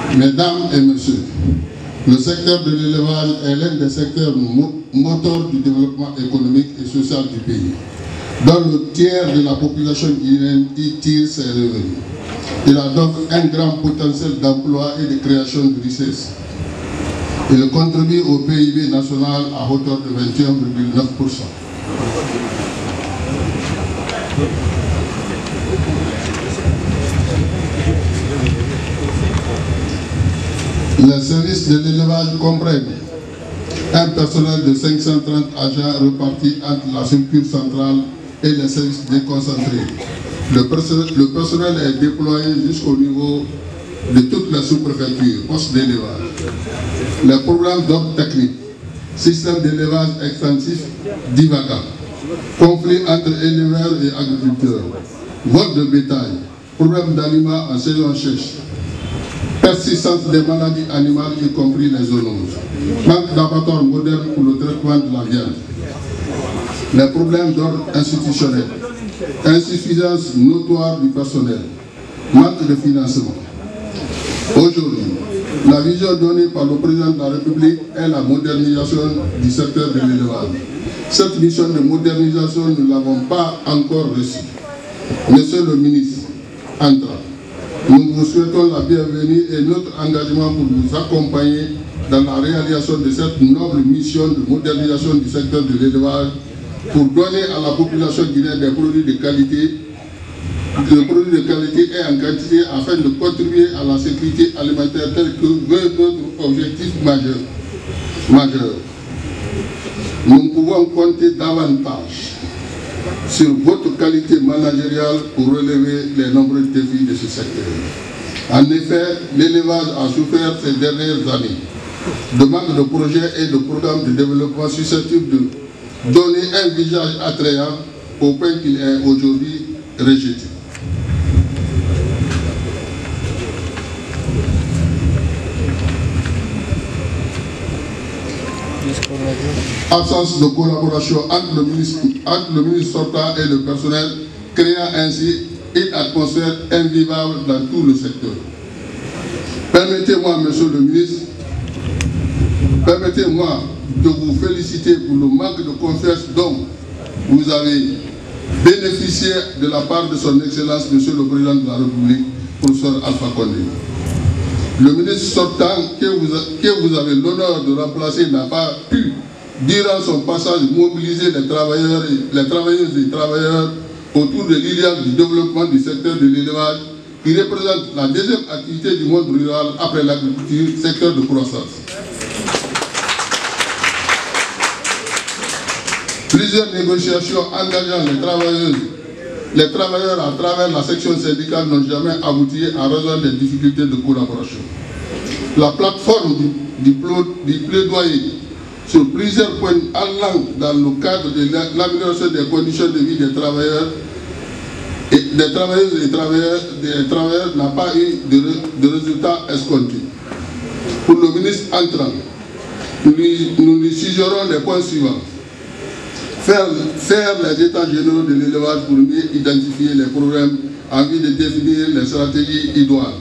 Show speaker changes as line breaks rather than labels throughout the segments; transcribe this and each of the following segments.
Mesdames et messieurs, le secteur de l'élevage est l'un des secteurs moteurs du développement économique et social du pays, dont le tiers de la population guinéenne y tire ses revenus. Il a donc un grand potentiel d'emploi et de création de richesses. Il contribue au PIB national à hauteur de 21,9%. Les services de l'élevage comprennent un personnel de 530 agents répartis entre la structure centrale et les services déconcentrés. Le personnel est déployé jusqu'au niveau de toutes les sous-préfectures, postes d'élevage. Les programmes d'ordre technique, système d'élevage extensif divagant, conflits entre éleveurs et agriculteurs, vote de bétail, problème d'aliments en saison sèche, persistance des maladies animales, y compris les zoonoses, manque d'abattoirs modernes pour le traitement de la viande, les problèmes d'ordre institutionnel, insuffisance notoire du personnel, manque de financement. Aujourd'hui, la vision donnée par le président de la République est la modernisation du secteur de l'élevage. Cette mission de modernisation, nous ne l'avons pas encore reçue. Monsieur le ministre, entrant, nous vous souhaitons la bienvenue et notre engagement pour vous accompagner dans la réalisation de cette noble mission de modernisation du secteur de l'élevage pour donner à la population guinéenne des produits de qualité et en quantité afin de contribuer à la sécurité alimentaire tel que veut notre objectif majeur. Nous pouvons compter davantage sur votre qualité managériale pour relever les nombreux défis de ce secteur. En effet, l'élevage a souffert ces dernières années de manque de projets et de programmes de développement susceptibles de donner un visage attrayant au point qu'il est aujourd'hui rejeté. Absence de collaboration entre le ministre sortant et le personnel, créant ainsi une atmosphère invivable dans tout le secteur. Permettez-moi, monsieur le ministre, permettez-moi de vous féliciter pour le manque de confiance dont vous avez bénéficié de la part de son Excellence, monsieur le Président de la République, professeur Alpha Condé. Le ministre sortant que vous avez l'honneur de remplacer n'a pas pu, durant son passage, mobiliser les travailleuses et travailleurs autour de l'idéal du développement du secteur de l'élevage qui représente la deuxième activité du monde rural après l'agriculture, secteur de croissance. Plusieurs négociations engageant les travailleurs à travers la section syndicale n'ont jamais abouti à raison des difficultés de collaboration. La plateforme du plaidoyer sur plusieurs points allant dans le cadre de l'amélioration des conditions de vie des travailleurs et des travailleuses et travailleurs n'a pas eu de résultats escomptés. Pour le ministre entrant, nous lui suggérons les points suivants. Faire les états généraux de l'élevage pour mieux identifier les problèmes en vue de définir les stratégies idoines.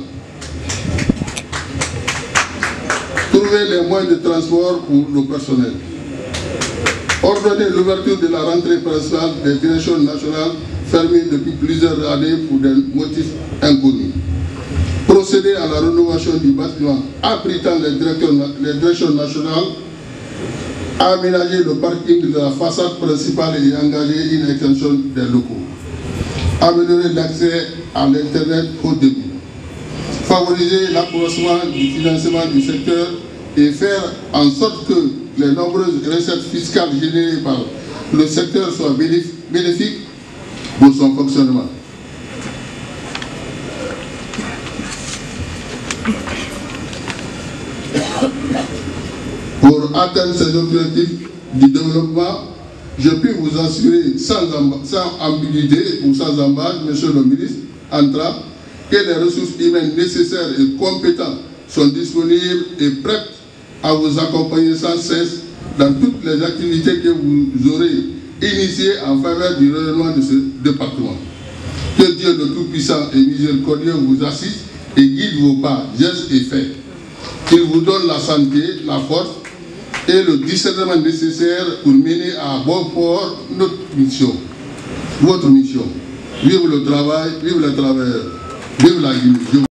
Trouver les moyens de transport pour le personnel. Ordonner l'ouverture de la rentrée principale des directions nationales fermées depuis plusieurs années pour des motifs inconnus. Procéder à la rénovation du bâtiment abritant les directions nationales. Aménager le parking de la façade principale et engager une extension des locaux. Améliorer l'accès à l'Internet haut débit. Favoriser l'accroissement du financement du secteur et faire en sorte que les nombreuses recettes fiscales générées par le secteur soient bénéfiques pour son fonctionnement. Pour atteindre ces objectifs du développement, je puis vous assurer sans ambiguïté ou sans embâche, monsieur le ministre, entrant, que les ressources humaines nécessaires et compétentes sont disponibles et prêtes à vous accompagner sans cesse dans toutes les activités que vous aurez initiées en faveur du rayonnement de ce département. Que Dieu le Tout-Puissant et Miséricordieux vous assiste et guide vos pas, gestes et faits. Qu'il vous donne la santé, la force et le discernement nécessaire pour mener à bon port notre mission, votre mission. Vive le travail, vive les travailleurs, vive la Guinée.